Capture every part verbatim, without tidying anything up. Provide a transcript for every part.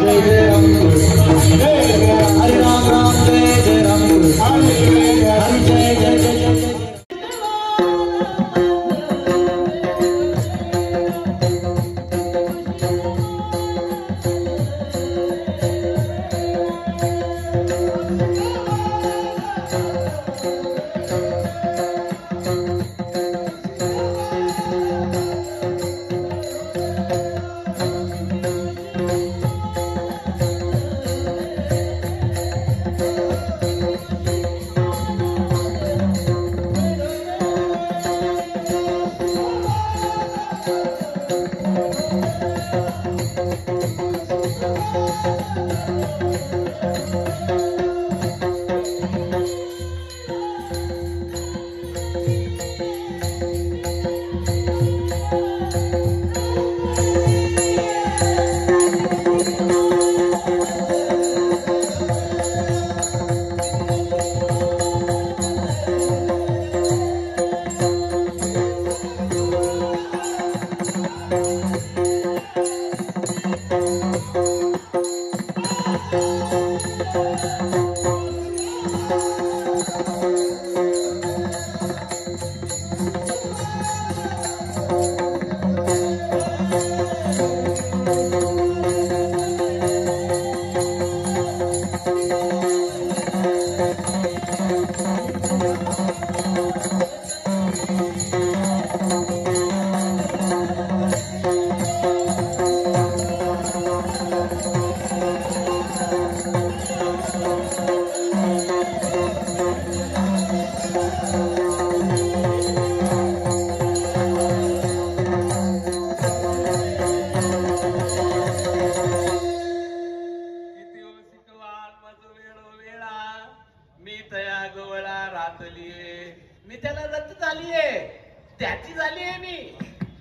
मी त्याला रद्द झालीये, त्याची झाली आहे मी,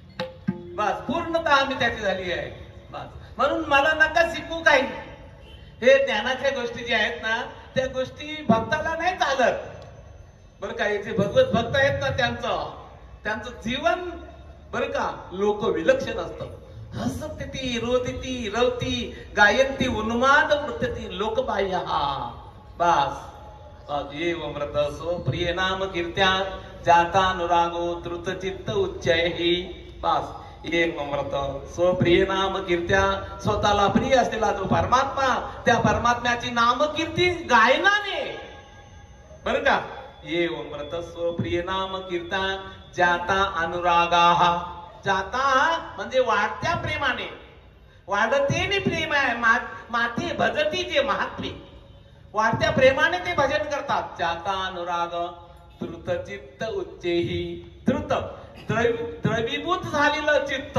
बस पूर्णतः मी त्याची झाली आहे बस. म्हणून मला नका शिकू काही. हे ज्ञानाच्या गोष्टी ज्या आहेत ना त्या गोष्टी भक्ताला नाही चालत बरं का. जे भगवत भक्त आहेत ना त्यांचं त्यांचं जीवन बरं का लोक विलक्षण असतं. हसती रोदिती रवती गायंती उन्माद वृत्ती लोकबाह्य हा बस. एव अमृत सो प्रिय नाम कीर्त्या जाता अनुरागो द्रुत चित्त उच्चैहि बस. एक अमृत सो प्रिय नाम कीर्त्या स्वतःला प्रिय असलेला जो परमात्मा त्या परमात्म्याची नामकीर्ती गायनाने बरं का. एव अमृत सो प्रिय नाम कीर्त्या जाता अनुरागाः. जाता म्हणजे वाढत्या प्रेमाने, वाढते प्रेम आहे माते भजती जे महात्मे वाढत्या प्रेमाने ते भजन करतात. जाता अनुराग द्रुत चित्त उच्चेही. द्रुत द्रवीभूत झालेलं चित्त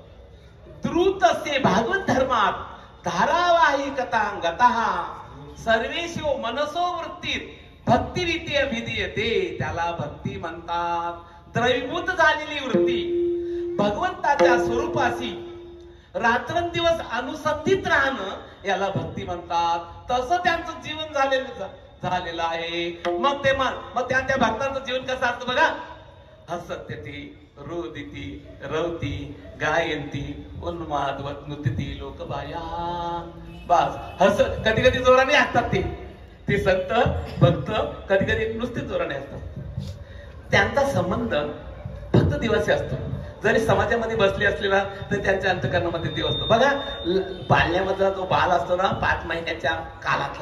द्रुत असे भागवत धर्मात धारावाहिकता गतः सर्वेशो मनसो वृत्तीत भक्तिरीती अभिधीयते. त्याला भक्ती म्हणतात. द्रवीभूत झालेली वृत्ती भगवंताच्या स्वरूपाशी रात्रंदिवस अनुसंधित राहणं याला भक्ती म्हणतात. तसं त्यांचं जीवन झालेलं झालेलं आहे. मग ते मग त्या त्या भक्तांचं जीवन कसं असतं बघा. हसत्यती रोदिती रवती गायंती उन्मादवत नृत्यती लोकबाह्या बस. हस कधी कधी जोराने असतात ते ते संत भक्त कधी कधी नुसते जोराने असतात. त्यांचा संबंध फक्त दिवसी असतो. जरी समाजामध्ये बसले असलेला तर त्यांच्या अंतकरणामध्ये देव असतो बघा. पाळण्यामधला जो बाल असतो ना पाच महिन्याच्या कालातला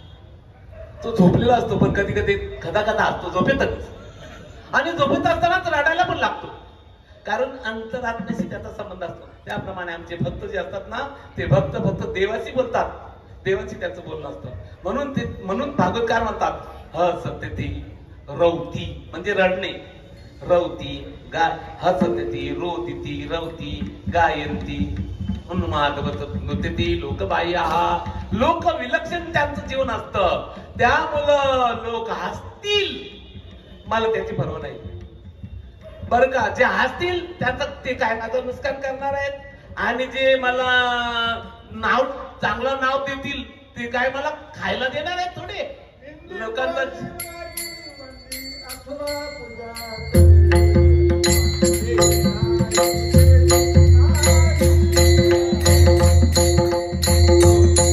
तो झोपलेला असतो पण कधी कधी कदा कदा असतो झोपेतच. आणि झोपेत असतानाच रडायला पण लागतो कारण अंतरात्म्याशी त्याचा संबंध असतो. त्याप्रमाणे आमचे भक्त जे असतात ना ते भक्त फक्त देवाशी बोलतात. देवाशी त्याचं बोलणं असतं. म्हणून ते म्हणून भागवतकार म्हणतात हसत्यती रवती म्हणजे रडणे. रवती गाय हसत्यती रोदिती रवती गायंती उन्मादवत नृत्यती लोकबाह्य. लोक विलक्षण त्यांचं जीवन असतं. त्यामुळं लोक हसतील मला त्याची पर्वा नाही बरं का. जे हसतील त्याचं ते काय माझं नुकसान करणार आहेत आणि जे मला नाव चांगलं नाव देतील ते काय मला खायला देणार आहेत थोडे लोकांना. Thank you.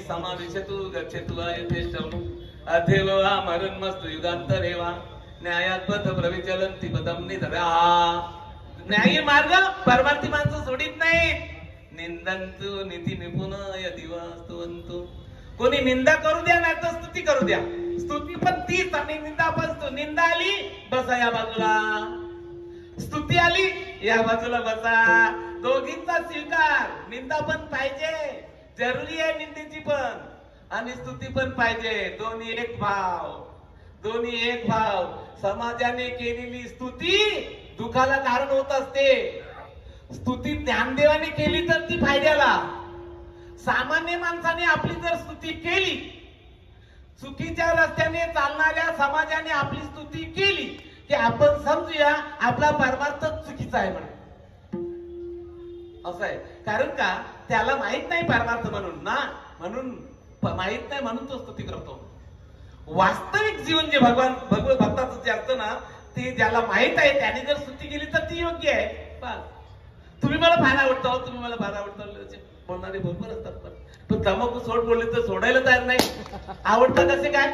समाविशतु गच्छतु यथेष्टम् अथेव मरण मस्तु युगांतरेवा न्यायात्मत प्रविचलंती पदम निधरा. न्यायी मार्ग परमार्थी माणसं सोडित नाहीत. निंदंतु नीती निपुण यदिवास्तुवंतु. कोणी निंदा करू द्या नाही तर स्तुती करू द्या. स्तुती पण तीच आणि निंदा पण तू. निंदा आली बसा या बाजूला, स्तुती आली या बाजूला बसा. दोघींचा स्वीकार. निंदा पण पाहिजे, जरुरी आहे निंदेची पण, आणि स्तुती पण पाहिजे. दोन्ही एक भाव, दोन्ही एक भाव. समाजाने केलेली स्तुती दुखाला कारण होत असते. स्तुती ज्ञानदेवाने केली तर ती फायद्याला. सामान्य माणसाने आपली जर स्तुती केली, चुकीच्या रस्त्याने चालणाऱ्या समाजाने आपली स्तुती केली की आपण समजूया आपला परमार्थ चुकीचा आहे म्हणून. असं आहे. कारण का त्याला माहित नाही परमार्थ म्हणून ना, म्हणून माहित नाही म्हणून तो स्तुती करतो. वास्तविक जीवन जे भगवान भगवत भक्ताचं जे असतं ना, ते ज्याला माहित आहे त्याने जर स्तुती केली तर ती योग्य आहे. तुम्ही मला फार आवडतो, तुम्ही मला फार आवडतो बोलणारे भरपूर असतात. पण पण तंबाखू सोड बोलले तर सोडायला तयार नाही. आवडतं कसे काय?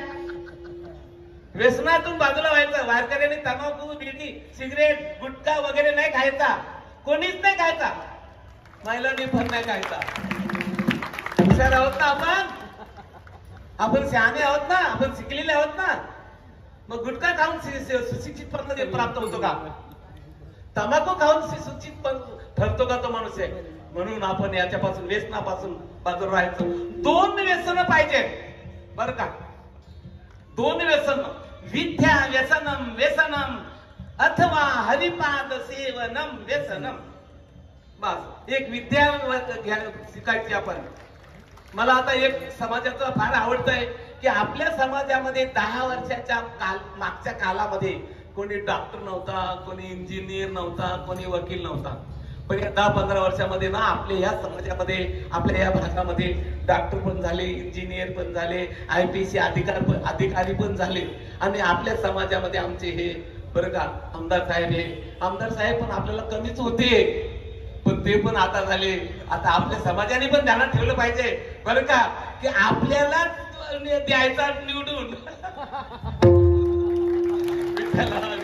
व्यसनातून बाजूला व्हायचं. वारकऱ्याने तंबाखू, बिडी, सिगरेट, गुटखा वगैरे नाही खायचा. कोणीच नाही खायचा. महिलांनी पण नाही खायचा. हुशार आहोत ना आपण, आपण शहाणे आहोत ना, आपण शिकलेले आहोत ना. मग गुटखा खाऊन सुशिक्षित पण प्राप्त होतो का? तंबाखू खाऊन सुशिक्षित पण ठरतो का तो माणूस आहे? म्हणून आपण याच्यापासून, व्यसनापासून बाजूला राहायचं. दोन व्यसन पाहिजेत बर का. दोन व्यसन. विद्या व्यसनम व्यसनम अथवा हरिपाद सेवनम व्यसनम. बस एक विद्या शिकायची आपण. मला आता एक समाजाचं फार आवडतंय की आपल्या समाजामध्ये दहा वर्षाच्या काल मागच्या कालामध्ये कोणी डॉक्टर नव्हता, कोणी इंजिनियर नव्हता, कोणी वकील नव्हता. पण या दहा पंधरा वर्षामध्ये ना आपल्या या समाजामध्ये, आपल्या या भागामध्ये डॉक्टर पण झाले, इंजिनियर पण झाले, आय पी सी अधिकार अधिकारी पण झाले. आणि आपल्या समाजामध्ये आमचे हे बरं का आमदार साहेब, हे आमदार साहेब पण आपल्याला कमीच होते, पण ते पण आता झाले. आता आपल्या समाजाने पण ध्यानात ठेवलं पाहिजे बरं का की आपल्याला द्यायचा निवडून. विठ्ठला